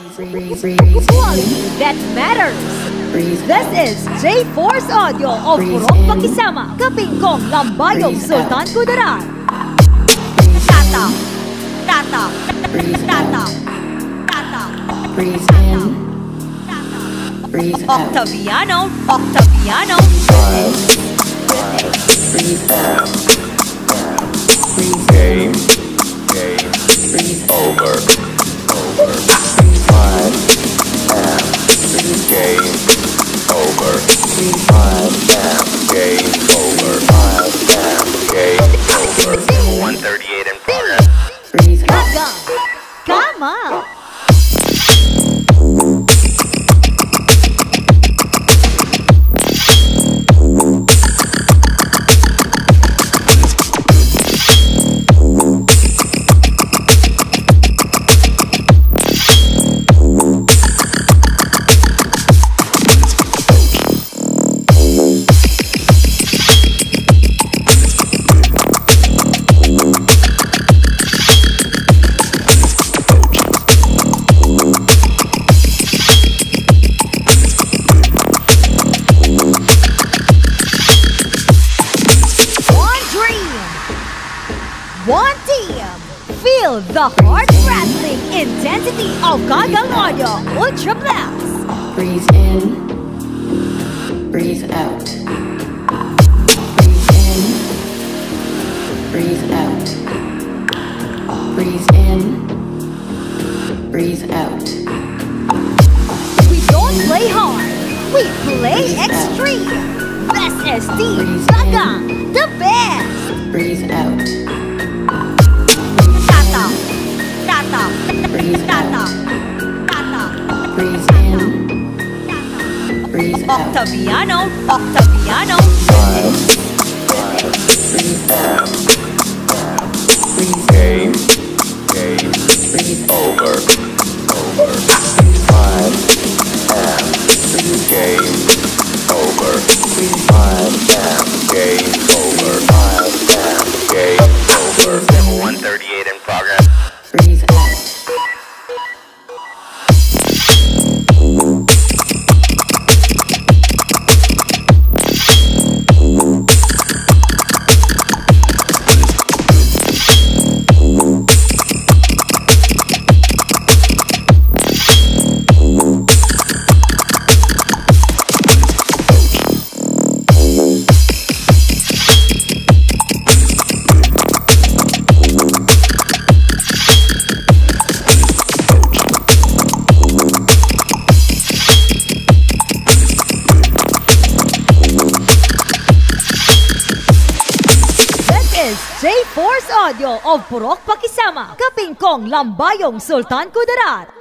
Quality that matters. This is J-Force Audio of Purok Pakisama, Kapingkong Lambayong Sultan Kudarat. Tata, Tata, Tata, Tata, Breathe in, breathe out. Octaviano, Octaviano. Breathe out. Breathe Game, in, breathe over, over. breathe out. Breathe Game, over. breathe out. Game, over. Game, over. 138 in progress. Breathe out. KAGANG, KAMANG. One team, feel the heart-rattling intensity of KAGANG Audio Ultra Blast. Breathe in, breathe out. Breathe in, breathe out. Breathe in, breathe out. We don't play hard, we play extreme. Best is Team KAGANG, the best. Breathe out. Tata, Tata, Breathe Tata, out. Tata. Breathe in, breathe out. Octaviano, Octaviano. Breathe out. Breathe Game, game, breathe over, over. Game, over. Game, over. Game, over. 138 in progress. breathe out. J-Force Audio of Purok Pakisama, Kapingkong Lambayong Sultan Kudarat.